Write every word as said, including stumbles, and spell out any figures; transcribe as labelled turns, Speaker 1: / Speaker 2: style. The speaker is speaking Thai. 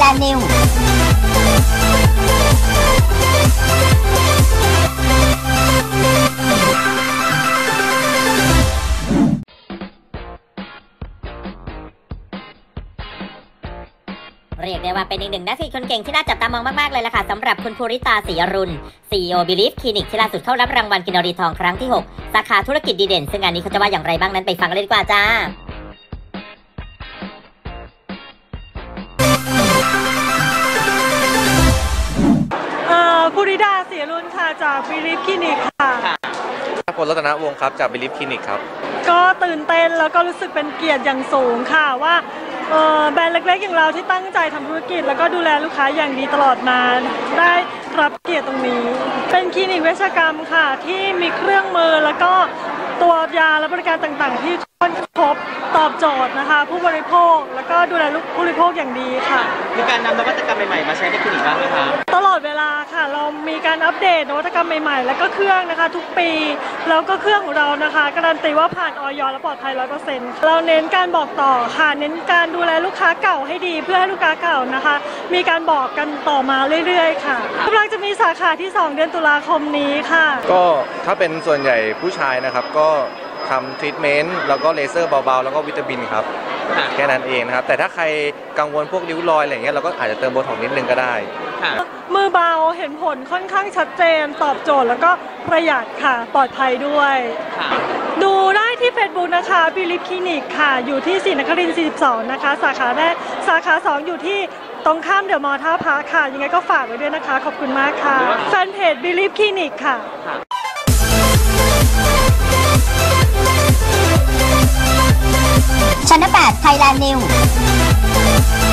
Speaker 1: Thailand Newsเรียกได้ว่าเป็นอีกหนึ่งนักธุรกิจคนเก่งที่น่าจับตามองมากๆเลยล่ะค่ะสำหรับคุณภูริตาศรีอรุณ ซี อี โอ Believe Clinic ที่ล่าสุดเข้ารับรางวัลกินรีทองครั้งที่หกสาขาธุรกิจดีเด่นซึ่งงานนี้เขาจะว่าอย่างไรบ้างนั้นไปฟังกันเลยดีกว่าจ้า
Speaker 2: ภูริตาศรีอรุณค่ะจาก Believe Clinic ค่ะ
Speaker 3: พลรัตนวงศ์ครับจาก Believe Clinic ครับ
Speaker 2: ก็ตื่นเต้นแล้วก็รู้สึกเป็นเกียรติอย่างสูงค่ะว่าแบรนด์เล็กๆอย่างเราที่ตั้งใจทำธุรกิจแล้วก็ดูแลลูกค้าอย่างดีตลอดมาได้รับเกียรติตรงนี้เป็นคลินิกเวชกรรมค่ะที่มีเครื่องมือแล้วก็ตัวยาและบริการต่างๆที่ครบตอบโจทย์นะคะผู้บริโภคแล้วก็ดูแลผู้บริโภคอย่างดีค่ะ
Speaker 4: มีการนำนวัตกรรมใหม่ๆมาใช้ในคลินิกบ้างไหมคะ
Speaker 2: ตลอดเวลาค่ะเรามีการอัปเดตนวัตกรรมใหม่ๆแล้วก็เครื่องนะคะทุกปีแล้วก็เครื่องของเรานะคะการันตีว่าผ่านออยและปลอดภัย ร้อยเปอร์เซ็นต์ เราเน้นการบอกต่อค่ะเน้นการดูแลลูกค้าเก่าให้ดีเพื่อให้ลูกค้าเก่านะคะมีการบอกกันต่อมาเรื่อยๆค่ะกำลังจะมีสาขาที่สองเดือนตุลาคมนี้ค่ะ
Speaker 3: ก็ถ้าเป็นส่วนใหญ่ผู้ชายนะครับก็ทำทรีทเมนต์แล้วก็เลเซอร์เบาๆแล้วก็วิตามินครับแค่นั้นเองนะครับแต่ถ้าใครกังวลพวกริ้วรอยอะไรอย่างเงี้ยเราก็อาจจะเติมโบท็อกซ์นิดนึงก็ได้
Speaker 2: มือเบาเห็นผลค่อนข้างชัดเจนตอบโจทย์แล้วก็ประหยัดค่ะปลอดภัยด้วยดูได้ที่ Facebook นะคะ Believe Clinic ค่ะอยู่ที่ศรีนครินทร์สี่สิบสองนะคะสาขาแรกสาขาสองอยู่ที่ตรงข้ามเดอะมอลล์ท่าพระค่ะยังไงก็ฝากไว้ด้วยนะคะขอบคุณมากค่ะแฟนเพจ Believe Clinic ค่ะ
Speaker 1: ชั้นแปด Thailand News